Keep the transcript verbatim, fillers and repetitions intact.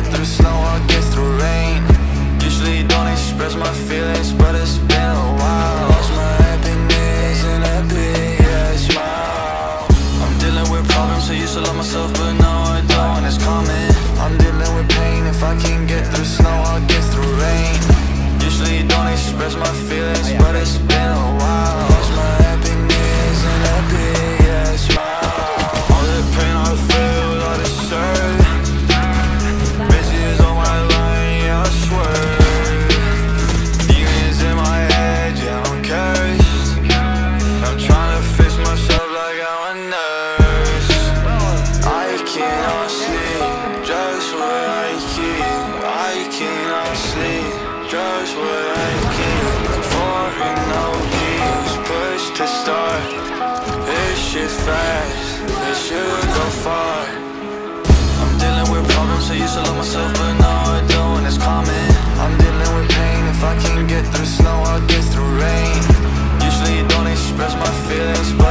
get through snow, I'll get through rain. Usually don't express my feelings, but it's been a while. Lost my happiness in a big ass smile. I'm dealing with problems, I used to love myself, but now I don't, and it's common. I'm dealing with pain, if I can get through snow, I'll get through rain. Usually don't express my feelings, but it's been a while. Lost my happiness in a big ass smile. All the pain I feel, I deserve. Bitches on my line, yeah, I swear. Demons in my head, yeah, I'm cursed. I'm trying to fix myself like I'm a nurse. I cannot sleep, just what I keep. I cannot sleep, just what I keep. Foreign no keys, push to start. This shit fast, this should go far. I'm dealing with problems, I used to love myself, but now I don't, and it's common. I'm dealing with pain, if I can get through snow, I'll get through rain. Usually don't express my feelings,